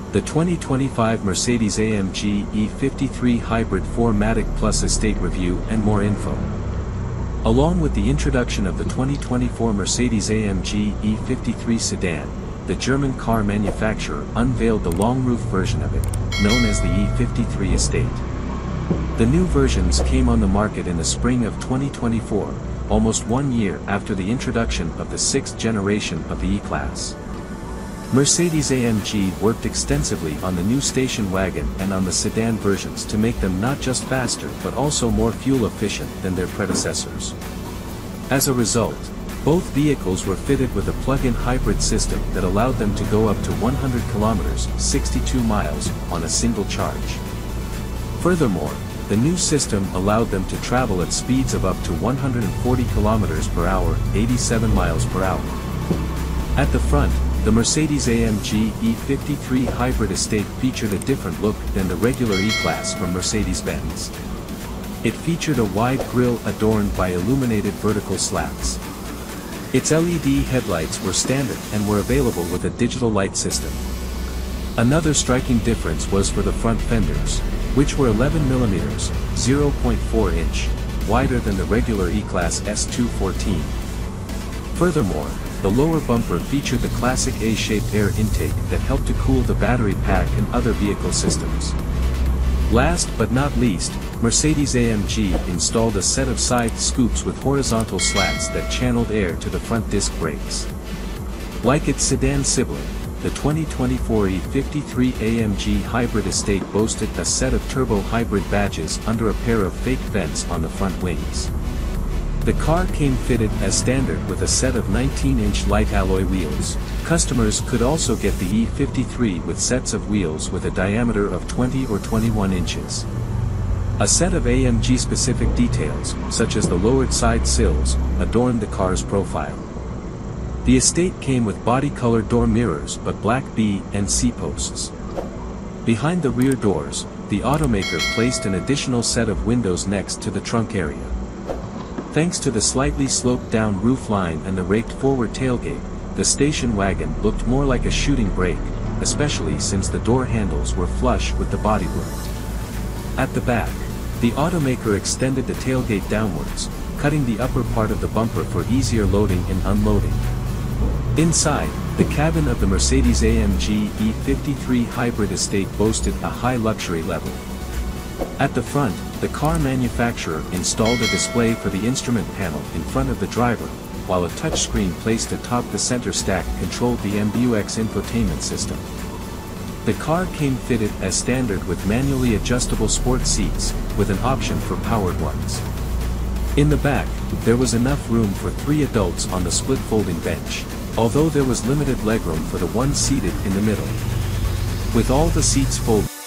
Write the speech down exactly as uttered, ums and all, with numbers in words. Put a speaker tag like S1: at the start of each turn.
S1: the twenty twenty-five Mercedes-A M G E fifty-three Hybrid four matic Plus Estate Review and more info. Along with the introduction of the twenty twenty-four Mercedes-A M G E fifty-three sedan, the German car manufacturer unveiled the long-roof version of it, known as the E fifty-three Estate. The new versions came on the market in the spring of twenty twenty-four, almost one year after the introduction of the sixth generation of the E-Class. Mercedes-A M G worked extensively on the new station wagon and on the sedan versions to make them not just faster but also more fuel efficient than their predecessors. As a result, both vehicles were fitted with a plug-in hybrid system that allowed them to go up to one hundred kilometers (sixty-two miles) on a single charge. Furthermore, the new system allowed them to travel at speeds of up to one hundred forty kilometers per hour, eighty-seven miles per hour. At the front, the Mercedes-A M G E fifty-three Hybrid Estate featured a different look than the regular E-Class from Mercedes-Benz. It featured a wide grille adorned by illuminated vertical slats. Its L E D headlights were standard and were available with a digital light system. Another striking difference was for the front fenders, which were eleven millimeters (zero point four inch) wider than the regular E-Class S two fourteen. Furthermore, the lower bumper featured the classic A-shaped air intake that helped to cool the battery pack and other vehicle systems. Last but not least, Mercedes-A M G installed a set of side scoops with horizontal slats that channeled air to the front disc brakes. Like its sedan sibling, the twenty twenty-four E fifty-three A M G Hybrid Estate boasted a set of turbo hybrid badges under a pair of fake vents on the front wings. The car came fitted as standard with a set of nineteen inch light alloy wheels. Customers could also get the E fifty-three with sets of wheels with a diameter of twenty or twenty-one inches. A set of A M G-specific details, such as the lowered side sills, adorned the car's profile. The Estate came with body-colored door mirrors but black B and C posts. Behind the rear doors, the automaker placed an additional set of windows next to the trunk area. Thanks to the slightly sloped-down roofline and the raked forward tailgate, the station wagon looked more like a shooting brake, especially since the door handles were flush with the bodywork. At the back, the automaker extended the tailgate downwards, cutting the upper part of the bumper for easier loading and unloading. Inside, the cabin of the Mercedes-A M G E fifty-three Hybrid Estate boasted a high luxury level. At the front, the car manufacturer installed a display for the instrument panel in front of the driver, while a touchscreen placed atop the center stack controlled the M B U X infotainment system. The car came fitted as standard with manually adjustable sport seats, with an option for powered ones. In the back, there was enough room for three adults on the split folding bench, although there was limited legroom for the one seated in the middle. With all the seats folded,